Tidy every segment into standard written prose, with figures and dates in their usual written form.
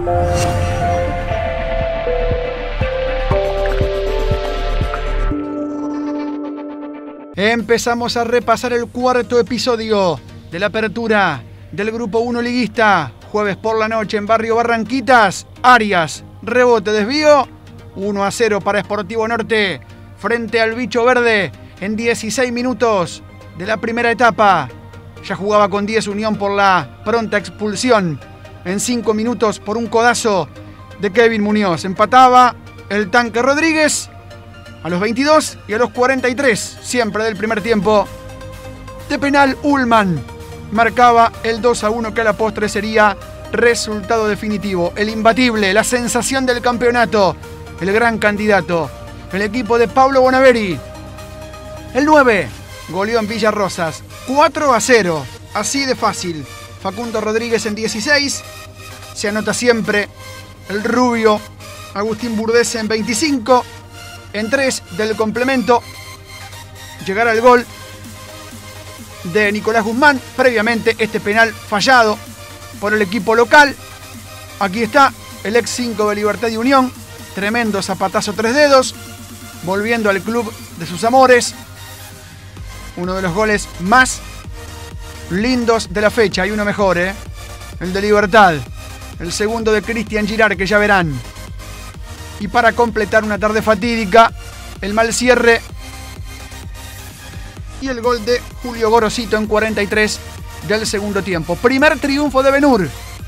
Empezamos a repasar el cuarto episodio de la apertura del Grupo 1 liguista. Jueves por la noche en Barrio Barranquitas. Arias, rebote, desvío. 1-0 para Sportivo Norte frente al Bicho Verde en 16 minutos de la primera etapa. Ya jugaba con 10 Unión por la pronta expulsión. En 5 minutos por un codazo de Kevin Muñoz. Empataba el Tanque Rodríguez a los 22 y a los 43, siempre del primer tiempo. De penal, Ullman marcaba el 2-1 que a la postre sería resultado definitivo. El imbatible, la sensación del campeonato, el gran candidato, el equipo de Pablo Bonaveri. El 9 goleó en Villarrosas, 4-0, así de fácil. Facundo Rodríguez en 16, se anota siempre el rubio Agustín Burdese en 25. En 3 del complemento llegará el gol de Nicolás Guzmán. Previamente este penal fallado por el equipo local. Aquí está el ex 5 de Libertad y Unión. Tremendo zapatazo 3 dedos. Volviendo al club de sus amores. Uno de los goles más lindos de la fecha. Hay uno mejor, el de Libertad. El segundo de Cristian Girard, que ya verán. Y para completar una tarde fatídica, el mal cierre y el gol de Julio Gorosito en 43 del segundo tiempo. Primer triunfo de Ben-Hur.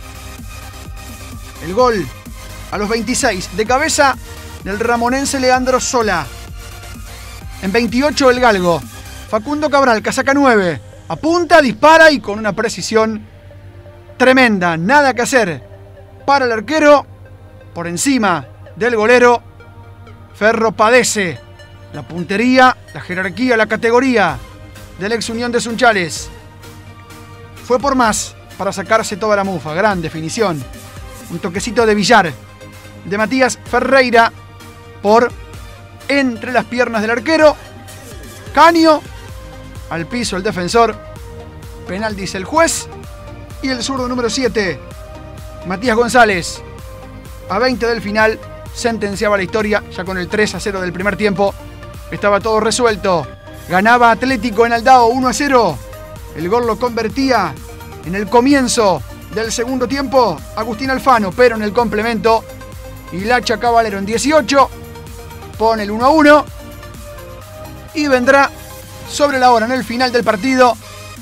El gol a los 26 de cabeza del ramonense Leandro Sola. En 28 el galgo Facundo Cabral, casaca 9. Apunta, dispara y con una precisión tremenda. Nada que hacer para el arquero. Por encima del golero, Ferro padece la puntería, la jerarquía, la categoría del ex Unión de Sunchales. Fue por más para sacarse toda la mufa. Gran definición. Un toquecito de Villar de Matías Ferreira por entre las piernas del arquero. Caño al piso el defensor. Penal dice el juez. Y el zurdo número 7, Matías González, a 20 del final, sentenciaba la historia. Ya con el 3-0 del primer tiempo estaba todo resuelto. Ganaba Atlético en Aldao 1-0. El gol lo convertía en el comienzo del segundo tiempo Agustín Alfano, pero en el complemento Hilacha Caballero en 18 pone el 1-1 y vendrá sobre la hora en el final del partido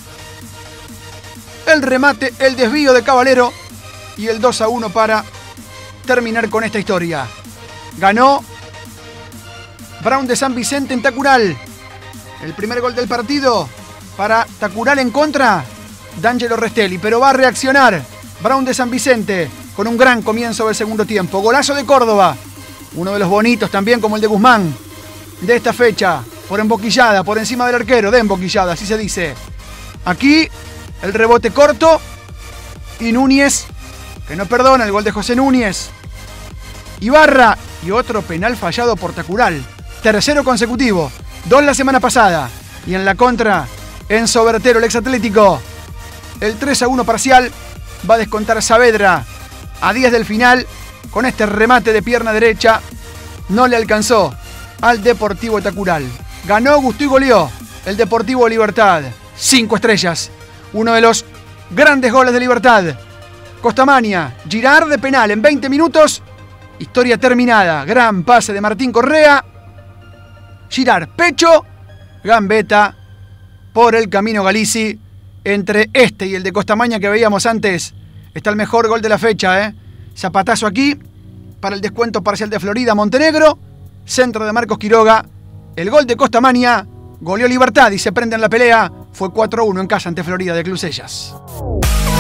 el remate, el desvío de Caballero y el 2-1 para terminar con esta historia. Ganó Brown de San Vicente en Tacural. El primer gol del partido para Tacural en contra, D'Angelo Restelli, pero va a reaccionar Brown de San Vicente con un gran comienzo del segundo tiempo. Golazo de Córdoba, uno de los bonitos también como el de Guzmán de esta fecha, por emboquillada, por encima del arquero, de emboquillada, así se dice. Aquí el rebote corto y Núñez, que no perdona, el gol de José Núñez. Ibarra y otro penal fallado por Tacural. Tercero consecutivo, 2 la semana pasada. Y en la contra, Enzo Bertero, el ex Atlético. El 3-1 parcial va a descontar Saavedra a 10 del final. Con este remate de pierna derecha no le alcanzó al Deportivo Tacural. Ganó, gustó y goleó el Deportivo Libertad. 5 estrellas. Uno de los grandes goles de Libertad. Costamania, Girard de penal en 20 minutos. Historia terminada. Gran pase de Martín Correa. Girard, pecho. Gambeta por el camino Galici. Entre este y el de Costamania que veíamos antes está el mejor gol de la fecha. Zapatazo aquí para el descuento parcial de Florida Montenegro. Centro de Marcos Quiroga. El gol de Costamania. Goleó Libertad y se prende en la pelea. Fue 4-1 en casa ante Florida de Clusellas.